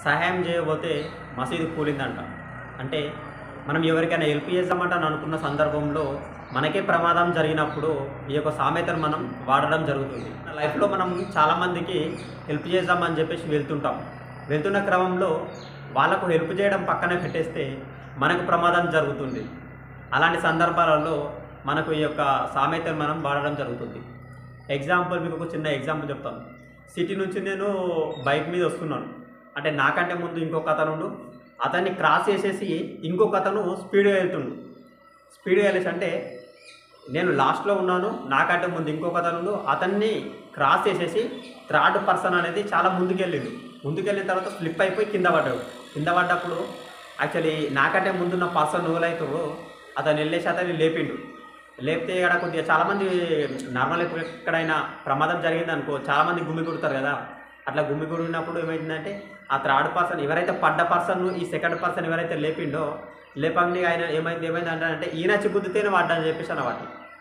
సహాయం చేయబోతే మసీదు కూలిందంట. అంటే మనం ఎవరికైనా హెల్ప్ చేద్దామంట అనుకున్న సందర్భంలో మనకే ప్రమాదం జరిగినప్పుడు ఈ యొక్క సామెతను మనం వాడడం జరుగుతుంది. లైఫ్లో మనం చాలామందికి హెల్ప్ చేద్దామని చెప్పేసి వెళ్తుంటాం. వెళ్తున్న క్రమంలో వాళ్ళకు హెల్ప్ చేయడం పక్కనే పెట్టేస్తే మనకు ప్రమాదం జరుగుతుంది. అలాంటి సందర్భాలలో మనకు ఈ యొక్క సామెతను మనం వాడడం జరుగుతుంది. ఎగ్జాంపుల్ మీకు ఒక చిన్న ఎగ్జాంపుల్ చెప్తాను. సిటీ నుంచి నేను బైక్ మీద వస్తున్నాను. అంటే నాకంటే ముందు ఇంకొక అతను అతన్ని క్రాస్ చేసేసి ఇంకొక అతను స్పీడ్గా వెళ్తుండు. స్పీడ్గా వెళ్ళేసి అంటే నేను లాస్ట్లో ఉన్నాను, నాకంటే ముందు ఇంకొక అతను అతన్ని క్రాస్ చేసేసి థర్డ్ పర్సన్ అనేది చాలా ముందుకెళ్ళిండు. ముందుకెళ్ళిన తర్వాత స్లిప్ అయిపోయి కింద పడ్డాడు. కింద పడ్డప్పుడు యాక్చువల్లీ నాకంటే ముందున్న పర్సన్ ఎవరైతారో అతను వెళ్ళేసి అతన్ని లేపిండు. లేపితే ఇక్కడ కొద్దిగా చాలామంది నార్మల్ ఎక్కడైనా ప్రమాదం జరిగింది అనుకో చాలామంది గుమ్మి కొడతారు కదా. అట్లా గుమ్మి కొడినప్పుడు ఏమైందంటే ఆ థర్డ్ పర్సన్ ఎవరైతే పడ్డ పర్సన్ ఈ సెకండ్ పర్సన్ ఎవరైతే లేపిండో లేపండి ఆయన ఏమైంది అంటే ఈయన చిక్కుతేనే వాడ్డని చెప్పేసి అన్నమాట.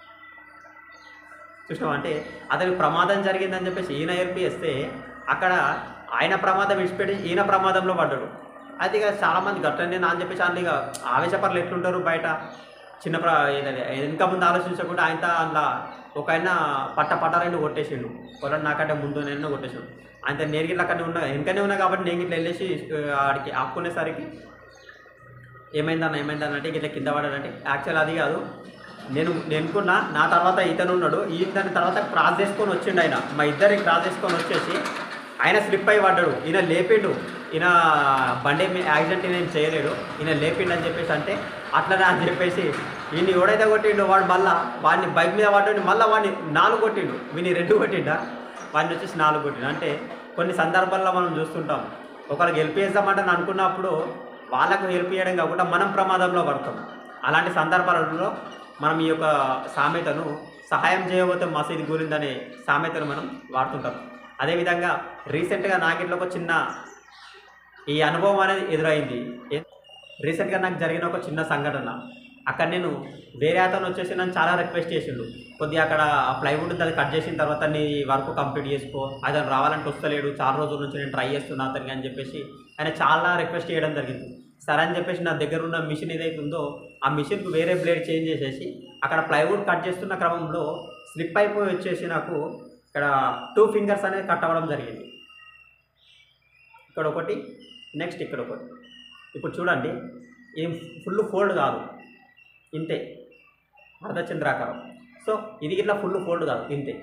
చూసినాం అంటే అతనికి ప్రమాదం జరిగిందని చెప్పేసి ఈయన హెల్ప్ చేస్తే అక్కడ ఆయన ప్రమాదం విడిచిపెట్టి ఈయన ప్రమాదంలో పడ్డాడు. అది ఇక చాలామంది గట్టండి అని చెప్పేసి అందులో ఇక ఆవేశపరులు ఎట్లుంటారు బయట వెనక ముందు ఆలోచించకుండా ఆయన అందులో ఒక ఆయన పట్టారెండు కొట్టేసిండు. కొట్టండి నాకంటే ముందు నేను కొట్టేసాడు. ఆయన నేను గిట్ల అక్కడనే ఉన్నా వెనకనే ఉన్నా కాబట్టి నేను ఇట్లా వెళ్ళేసి ఆడికి ఆపుకునేసరికి ఏమైందన్న అంటే ఇట్లా కింద పడాడంటే యాక్చువల్ అది కాదు. నేను అనుకున్నా నా తర్వాత ఇతను ఉన్నాడు, దాని తర్వాత క్రాస్ చేసుకొని వచ్చిండు ఆయన. మా ఇద్దరిని క్రాస్ చేసుకొని వచ్చేసి ఆయన స్లిప్ అయి పడ్డాడు. ఈయన లేపిండు. ఈయన బండి యాక్సిడెంట్ నేను చేయలేడు, ఈయన లేపిండు అని చెప్పేసి అంటే అట్లనే అని చెప్పేసి ఈయన్ని ఎవడైతే కొట్టిండు వాడు మళ్ళీ వాడిని బైక్ మీద పడ్డాడు. మళ్ళీ వాడిని 4 కొట్టిండు. వీని 2 కొట్టిండా, వాడిని వచ్చేసి 4 కొట్టిండు. అంటే కొన్ని సందర్భాల్లో మనం చూస్తుంటాం ఒకరికి హెల్ప్ చేద్దామంటే అనుకున్నప్పుడు వాళ్ళకు హెల్ప్ చేయడం కాకుండా మనం ప్రమాదంలో పడతాం. అలాంటి సందర్భాలలో మనం ఈ యొక్క సామెతను సహాయం చేయబోతే మసీదు కూలిందనే సామెతను మనం వాడుతుంటాం. అదేవిధంగా రీసెంట్గా నాకు ఇట్లా ఒక చిన్న ఈ అనుభవం అనేది ఎదురైంది. రీసెంట్గా నాకు జరిగిన ఒక చిన్న సంఘటన. అక్కడ నేను వేరే అతను వచ్చేసి నన్ను చాలా రిక్వెస్ట్ చేసిండు. కొద్దిగా అక్కడ ప్లైవుడ్ అది కట్ చేసిన తర్వాత నీ వర్క్ కంప్లీట్ చేసుకో, అతను రావాలంటే వస్తలేడు, చాలా రోజుల నుంచి నేను ట్రై చేస్తున్నా అతనికి అని చెప్పేసి ఆయన చాలా రిక్వెస్ట్ చేయడం జరిగింది. సరే అని చెప్పేసి నా దగ్గర ఉన్న మిషన్ ఏదైతే ఉందో ఆ మిషన్కు వేరే బ్లేడ్ చేంజ్ చేసేసి అక్కడ ప్లైవుడ్ కట్ చేస్తున్న క్రమంలో స్లిప్ అయిపోయి వచ్చేసి నాకు ఇక్కడ 2 ఫింగర్స్ అనేది కట్ అవ్వడం జరిగింది. ఇక్కడ ఒకటి, నెక్స్ట్ ఇక్కడ ఒకటి. ఇప్పుడు చూడండి, ఏం ఫుల్ ఫోల్డ్ కాదు, ఇంతే అర్ధచంద్రాకారం. సో ఇది ఇట్లా ఫుల్ ఫోల్డ్ కాదు, ఇంతే.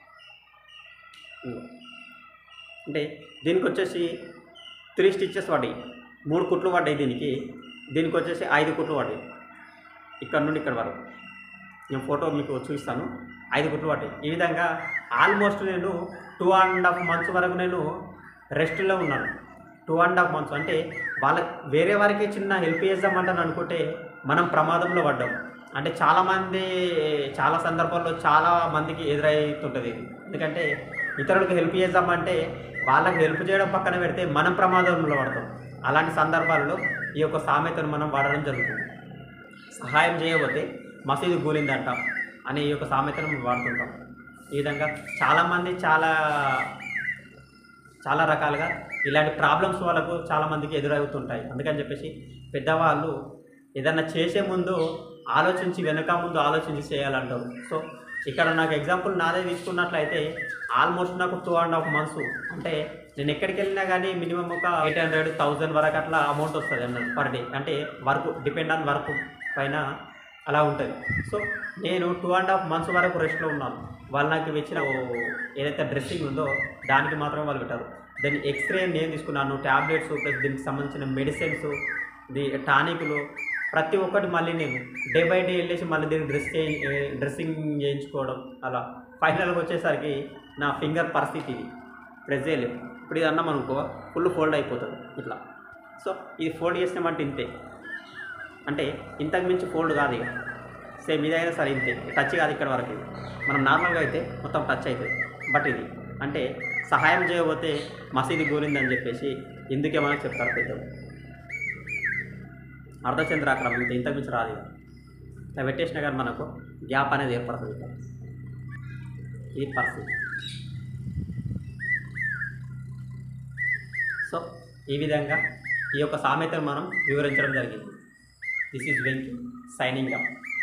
అంటే దీనికి వచ్చేసి 3 స్టిచ్చెస్ పడ్డాయి, 3 కుట్లు పడ్డాయి. దీనికి వచ్చేసి 5 కుట్లు పడ్డాయి. ఇక్కడ నుండి ఇక్కడ వరకు నేను ఫోటో మీకు చూపిస్తాను. 5 కుట్లు పడ్డాయి. ఈ విధంగా ఆల్మోస్ట్ నేను 2.5 months వరకు నేను రెస్ట్లో ఉన్నాను. 2.5 months అంటే వేరే వారికి చిన్న హెల్ప్ చేద్దామంటాను అనుకుంటే మనం ప్రమాదంలో పడ్డాం. అంటే చాలా సందర్భాల్లో చాలా మందికి ఎదురవుతుంటుంది. ఎందుకంటే ఇతరులకు హెల్ప్ చేద్దామంటే వాళ్ళకి హెల్ప్ చేయడం పక్కన పెడితే మనం ప్రమాదంలో పడతాం. అలాంటి సందర్భాలలో ఈ యొక్క సామెతను మనం వాడడం జరుగుతుంది. సహాయం చేయబోతే మసీదు కూలిందంట అనే ఈ యొక్క సామెతను మనం వాడుతుంటాం. ఈ విధంగా చాలామంది చాలా రకాలుగా ఇలాంటి ప్రాబ్లమ్స్ వాళ్ళకు చాలామందికి ఎదురవుతుంటాయి. అందుకని చెప్పేసి పెద్దవాళ్ళు ఏదన్నా చేసే ముందు ముందు ఆలోచించి చేయాలంటారు. సో ఇక్కడ నాకు ఎగ్జాంపుల్ నాదే తీసుకున్నట్లయితే ఆల్మోస్ట్ నాకు 2.5 months అంటే నేను ఎక్కడికి వెళ్ళినా కానీ మినిమం ఒక 800-1000 వరకు అట్లా అమౌంట్ వస్తుంది అన్నది పర్ డే. అంటే వర్క్ డిపెండ్ ఆన్ వర్క్ పైన అలా ఉంటుంది. సో నేను 2.5 months వరకు రెస్ట్లో ఉన్నాను. వాళ్ళు నాకు ఇచ్చిన ఏదైతే డ్రెస్సింగ్ ఉందో దానికి మాత్రమే వాళ్ళు పెట్టారు. దాన్ని ఎక్స్రే నేను తీసుకున్నాను, ట్యాబ్లెట్స్ ప్లస్ దీనికి సంబంధించిన మెడిసిన్స్, టానిక్లు ప్రతి ఒక్కటి మళ్ళీ నేను డే బై డే వెళ్ళేసి మళ్ళీ దీనికి డ్రెస్సింగ్ చేయించుకోవడం. అలా ఫైనల్గా వచ్చేసరికి నా ఫింగర్ పరిస్థితి ఇది ప్రెస్ చేయలేదు. ఇప్పుడు ఇది అన్నాం అనుకో ఫుల్ ఫోల్డ్ అయిపోతుంది ఇట్లా. సో ఇది ఫోల్డ్ చేసినామంటే ఇంతే, అంటే ఇంతకు మించి ఫోల్డ్ కాదు. ఇక సేమ్ ఇదైనా సరే ఇంతే, టచ్ కాదు ఇక్కడ వరకు. మనం నార్మల్గా అయితే మొత్తం టచ్ అవుతుంది. బట్ ఇది అంటే సహాయం చేయబోతే మసీదు కూలిందని చెప్పేసి ఎందుకే మనకు చెప్తారు పెద్దలు. అర్ధచంద్రాకారం ఇంతకు మించి రాదు. ఇట్లా పెట్టేసినా కానీ మనకు గ్యాప్ అనేది ఏర్పడుతుంది. ఈ పరిస్థితి. సో ఈ విధంగా ఈ యొక్క సామెతను మనం వివరించడం జరిగింది. This is Venky signing up.